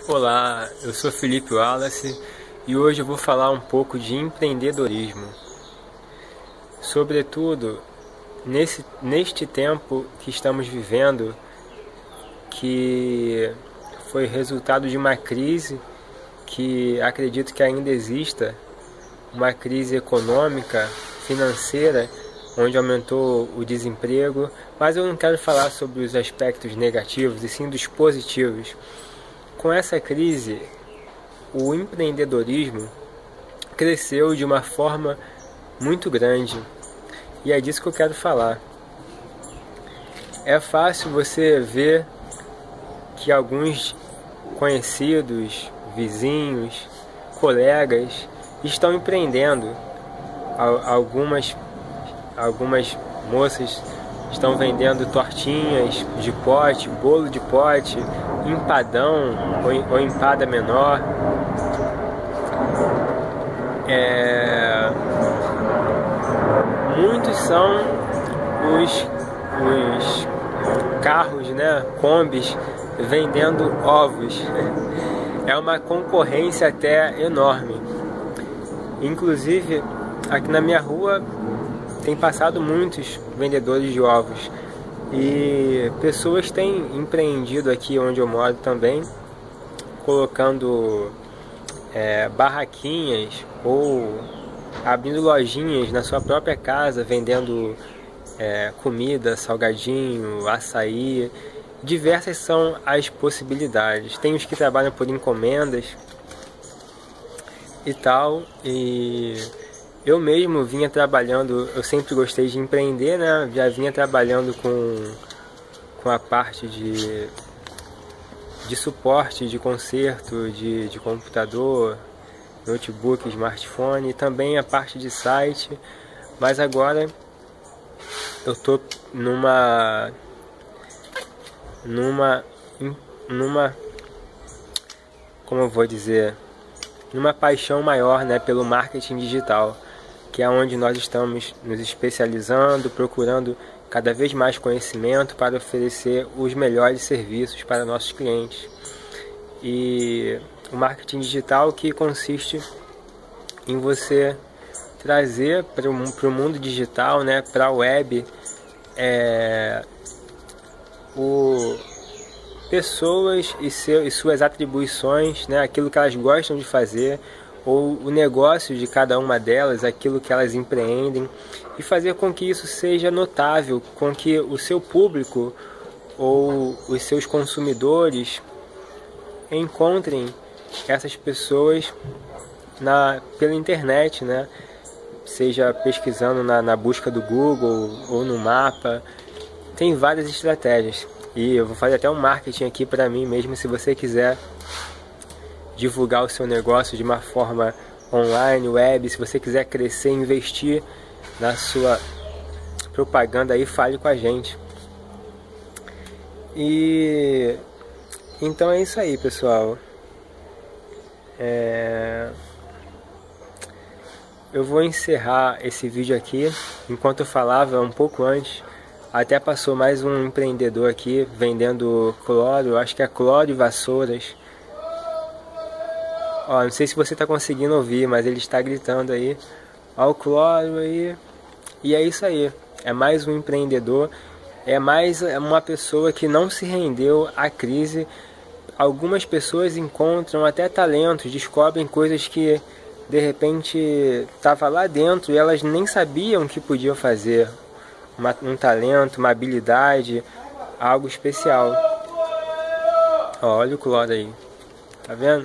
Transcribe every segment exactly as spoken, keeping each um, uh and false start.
Olá, eu sou Felipe Wallace e hoje eu vou falar um pouco de empreendedorismo. Sobretudo nesse, neste tempo que estamos vivendo, que foi resultado de uma crise que acredito que ainda exista, uma crise econômica, financeira, onde aumentou o desemprego, mas eu não quero falar sobre os aspectos negativos, e sim dos positivos. Com essa crise, o empreendedorismo cresceu de uma forma muito grande, e é disso que eu quero falar. É fácil você ver que alguns conhecidos, vizinhos, colegas estão empreendendo. Algumas, algumas moças estão vendendo tortinhas de pote, bolo de pote, empadão ou, ou empada menor. É... Muitos são os, os carros, né, combis, vendendo ovos. É uma concorrência até enorme. Inclusive, aqui na minha rua tem passado muitos vendedores de ovos. E pessoas têm empreendido aqui onde eu moro também, colocando é, barraquinhas ou abrindo lojinhas na sua própria casa, vendendo é, comida, salgadinho, açaí. Diversas são as possibilidades. Tem os que trabalham por encomendas e tal, e eu mesmo vinha trabalhando, eu sempre gostei de empreender, né? Já vinha trabalhando com, com a parte de, de suporte, de conserto, de, de computador, notebook, smartphone, e também a parte de site, mas agora eu tô numa numa numa como eu vou dizer, numa paixão maior, né, pelo marketing digital, que é onde nós estamos nos especializando, procurando cada vez mais conhecimento para oferecer os melhores serviços para nossos clientes. E o marketing digital, que consiste em você trazer para o mundo digital, né, para a web, é, o, pessoas e, seu, e suas atribuições, né, aquilo que elas gostam de fazer, ou o negócio de cada uma delas, aquilo que elas empreendem, e fazer com que isso seja notável, com que o seu público ou os seus consumidores encontrem essas pessoas na, pela internet, né? Seja pesquisando na, na busca do Google ou no mapa. Tem várias estratégias, e eu vou fazer até um marketing aqui para mim mesmo, se você quiser divulgar o seu negócio de uma forma online, web, se você quiser crescer, investir na sua propaganda aí, fale com a gente. E então é isso aí, pessoal. É... Eu vou encerrar esse vídeo aqui. Enquanto eu falava, um pouco antes, até passou mais um empreendedor aqui vendendo cloro, acho que é cloro e vassouras. Ó, não sei se você está conseguindo ouvir, mas ele está gritando aí. Ó, o cloro aí. E é isso aí. É mais um empreendedor. É mais uma pessoa que não se rendeu à crise. Algumas pessoas encontram até talentos, descobrem coisas que de repente estava lá dentro e elas nem sabiam que podiam fazer. Uma, um talento, uma habilidade, algo especial. Ó, olha o cloro aí. Tá vendo?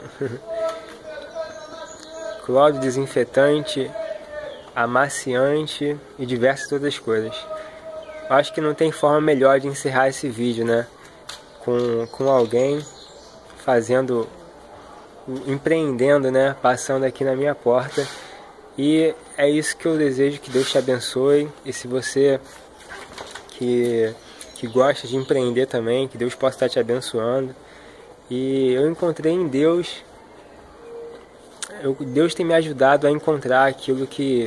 Cloro desinfetante, amaciante e diversas outras coisas. Acho que não tem forma melhor de encerrar esse vídeo, né? Com, com alguém fazendo, empreendendo, né? Passando aqui na minha porta. E é isso que eu desejo, que Deus te abençoe. E se você que, que gosta de empreender também, que Deus possa estar te abençoando. E eu encontrei em Deus, eu, Deus tem me ajudado a encontrar aquilo que,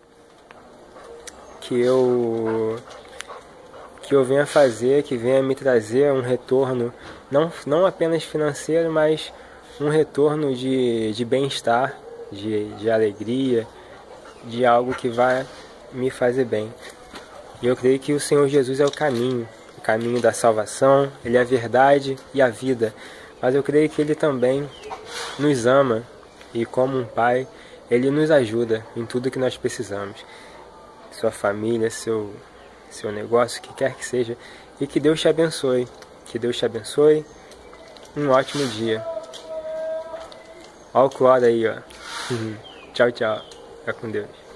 que eu que eu venha fazer, que venha me trazer um retorno, não, não apenas financeiro, mas um retorno de, de bem-estar, de, de alegria, de algo que vai me fazer bem. E eu creio que o Senhor Jesus é o caminho, o caminho da salvação, Ele é a verdade e a vida. Mas eu creio que Ele também nos ama e, como um Pai, Ele nos ajuda em tudo que nós precisamos. Sua família, seu, seu negócio, o que quer que seja. E que Deus te abençoe. Que Deus te abençoe. Um ótimo dia. Olha o Cloro aí, ó. Tchau, tchau. Fica com Deus.